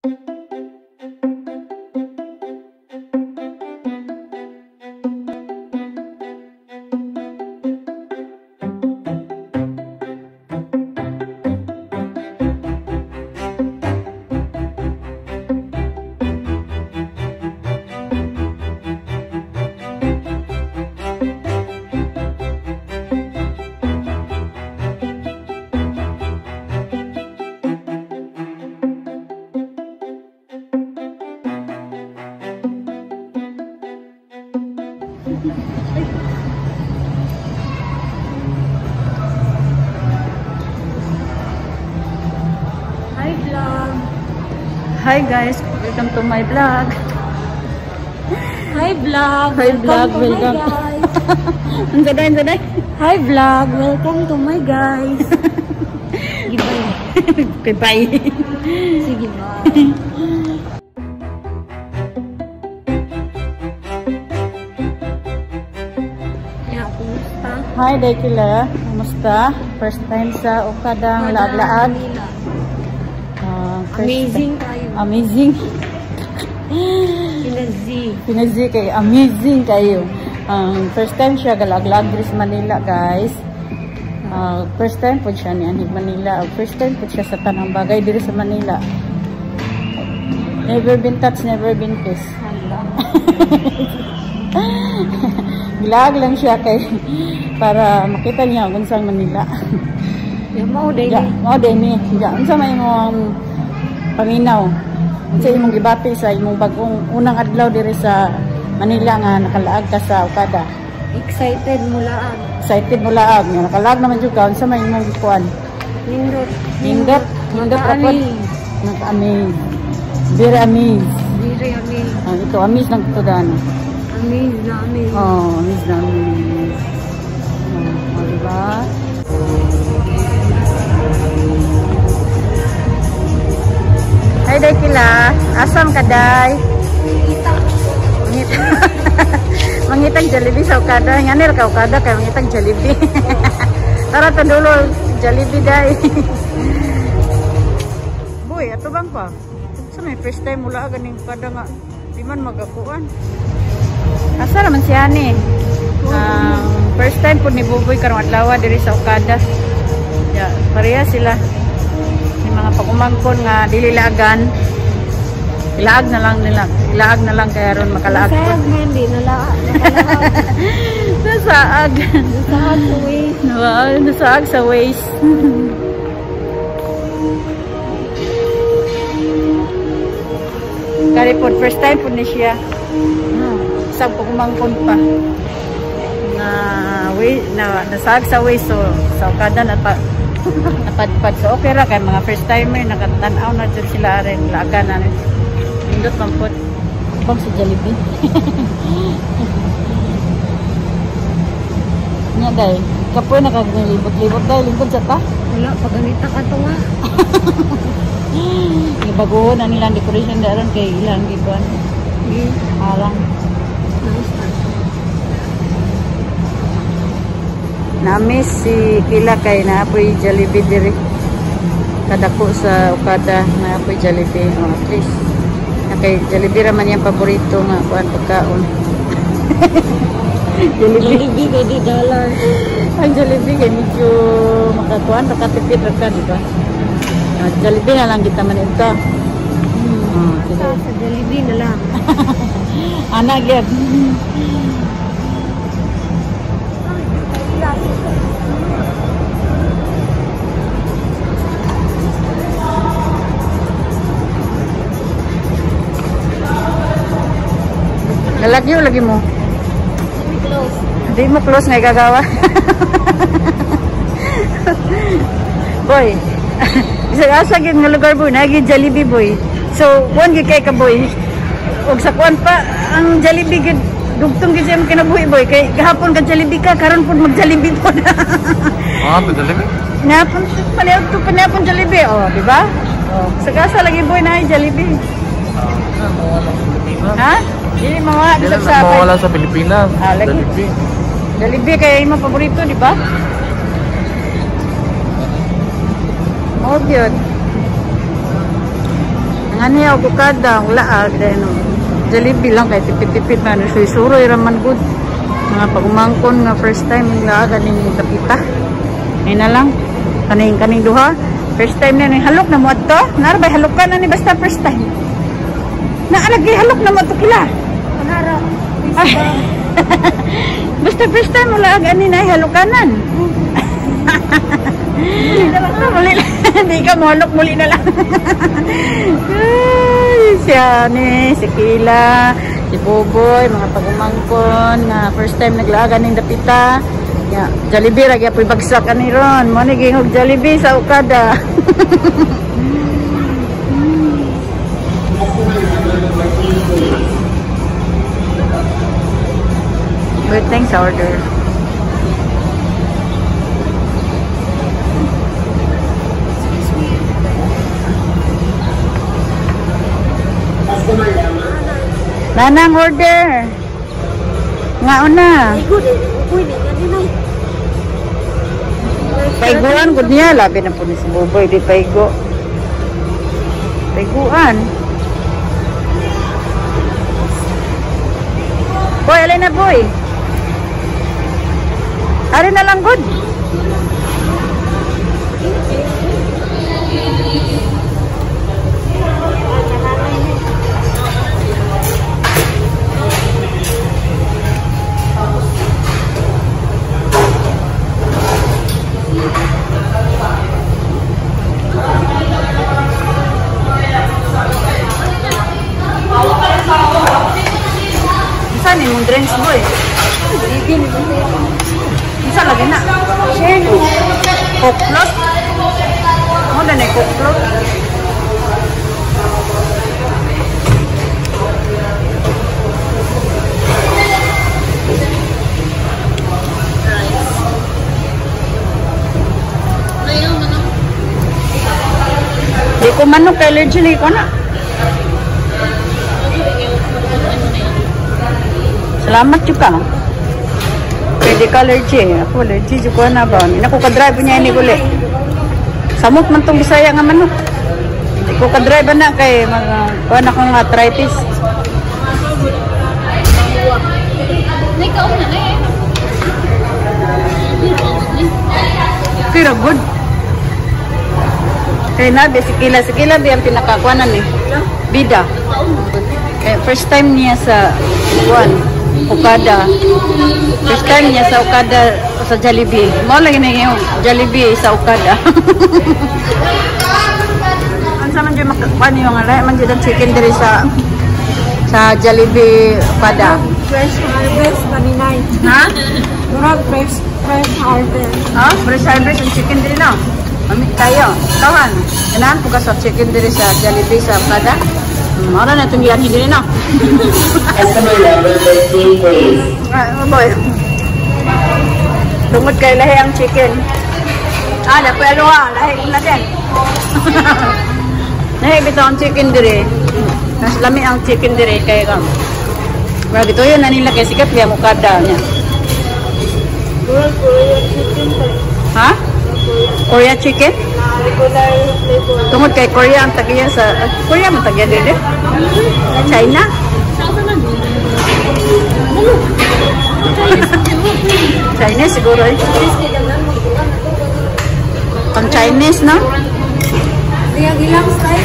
Hi vlog. Hi guys, welcome to my vlog. Hi vlog. Hi vlog, welcome. Ang gaday. Hi vlog, welcome to my guys. Goodbye. Bye. Sige, bye. Hi Daikila, kumusta? First time sa Okadang laag-laag. Amazing kayo. Amazing. Pinazi kayo. Amazing kayo. First time siya galag-lag diri sa Manila, guys. First time po siya ni Anig Manila. First time po siya sa tanang bagay diri sa Manila. Never been touched, never been kissed. Gilag lang siya kay para makita niya kung saan Manila. Mao day ni. Unsa may imong paminaw? Unsa imong gibati sa imong bagong unang adlaw diri sa Manila nga nakalaag ka sa Okada? Excited mo laag. Excited mo laag. Nakalaag naman jud ka. Unsa may imong gikuan? Nindot rapod. Naka-amaze. Very amazed. Very amazed. Ito amaze lang ito dano. Amazed na amazed. Amaze na amaze. Diba? Hi Daikila, asam ka day? Mangitang Jollibee sa Okada. Nganil ka Okada kay mangitang Jollibee. Tara tandulo Jollibee day. Boy, ato bang pa? Sa may first time mula ganing Okada nga di man magakuan. Asa naman siya ni? First time po ni Buboy karong adlaw diri sa Okada. Ya, pareha sila. Mga pagumangkon nga dili lagan. Ilaag na lang nila. Ilaag na lang kaya ron makalaag. Nasaag man di nalaag. Nasaag. Nasaag sa waist. Nasaag sa waist. Kari po first time po ni siya. Isang pagumangkon pa. Nasaag sa waist, so sa Okada napadpad. So okay ra kay mga first timer nakatanaw na dyan sila rin laga na indot mampot bang si Jollibee. Nya day kapoy nakaglibot-libot day lingkod sa ta Wala paganita ka to nga. ibaguhon na nilang decoration daron kay ilang gikuan harang. Namiss si Kila kay naapoy Jollibee diri. Kadako sa Okada naapoy Jollibee. At least kay Jollibee raman yung paborito nga kuan pagkaon. Jollibee kay di dollar. Ang Jollibee kay medyo makakuan makatipid ra ka, di ba? Jollibee na lang kita man ito. Sa Jollibee na lang. Ana gyud. Lalagyo lagi mo. Hindi mo close nga gagawa. Boy. Isa gyud nga lugar boy, nagi Jollibee boy. So, one gyud kay ka boy. Og sa kuan pa ang Jollibee gyud dugtong gyud sa kinabuhi boy kay gahapon ka Jollibee ka karon pud mag Jollibee po na. Jollibee? Napon panapon Jollibee, di ba? Sagasa lagi boy na Jollibee. Ha? Hindi mawala dito sa mawala sa Pilipinas. Lagi. Jollibee kay imong paborito, di ba? Oh, cute. Nga niya ako kada, laag. Jollibee lang kay tipid-tipid man. Suroy raman good. Mga pagumangkon nga first time nila ganing kapita. Ay na lang. Kaning duha. First time na halok na mo ato. Narabay halokan na ni basta first time. Naalagay halok na mo ato kila. Pangarap. Basta first time wala ani na halokanan. Muli na. Hindi ka mahalok, muli na lang. Ay, siya ni, si Kila, si Boboy, mga pagumangkon, na first time naglaagan ng dapita. Ya, Jollibee, lagi apoy bagsak ka ni Ron. Maniging og Jollibee sa Okada. Good, thanks, order. Nanang order. Nga una. Paiguan gud niya labi na po ni si Boboy di paigo. Paiguan. Boy, alin na boy. Ari na lang good. Saan yung drinks boy? Isa lagi na. Coke float. Ano na Coke float? Di ko manok kay allergy ko na. Salamat juga. Pwede ka allergy. Ako allergy juga na ba? Hindi ko ka-drive niya ini guli. Samot man tong Bisaya nga manok. Hindi ko ka-drive na kay kuha na kong arthritis. Kira good. Kaya na, si Kila di ang pinakakuanan eh. Bida. Kaya first time niya sa Okada. First time niya sa Okada sa Jollibee. Mau lagi na yung Jollibee sa Okada. Ano sa man dyan makakuan yung alay? Man dyan chicken diri sa Jollibee Okada. Fresh harvest, paninay. Ha? Murag fresh harvest. Ha? Fresh harvest yung chicken diri na. Mamit tayo. Kawan. Ganahan po ka sa chicken diri sa Jollibee sa Okada. Mara na itong yaki diri na. Customer level 13, please. Boy. Tungod kay lahi ang chicken. Dapat ano lahi ko na din. Lahi bitaw ang chicken diri. Mas lami ang chicken diri kay kam. Mara bitaw yun na nila kay sikat liya Okada niya. Korean chicken. Ha? Korea chicken? Regular flavor. Tungod kay Korea ang tagiya sa Korea man tagiya diri. China? Chinese siguro eh. Pang Chinese no? Kaya ilang style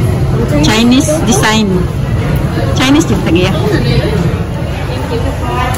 Chinese design. Chinese yung tagiya.